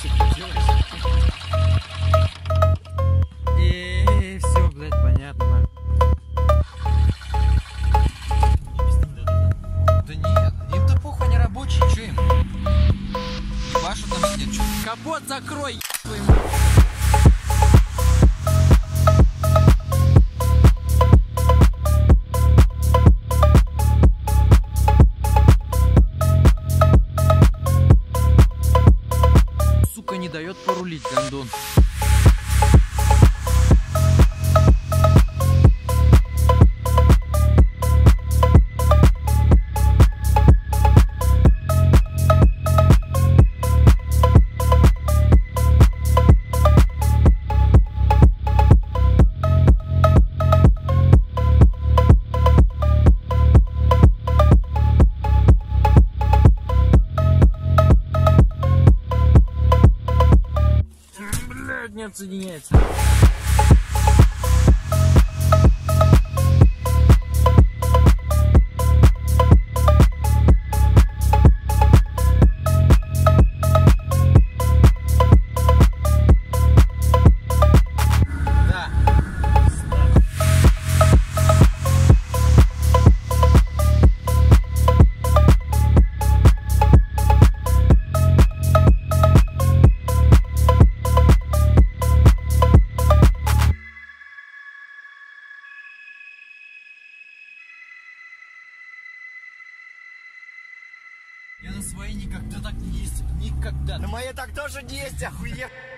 И все, блядь, понятно. Да нет, им-то похуй, они рабочие, что им? Ебашу там сидят, что? Капот закрой, твою. Сука, не дает порулить, гандон. Не отсоединяется. Да. Я на своей никогда так не ездил. Никогда. На моей так тоже не есть, охуенно.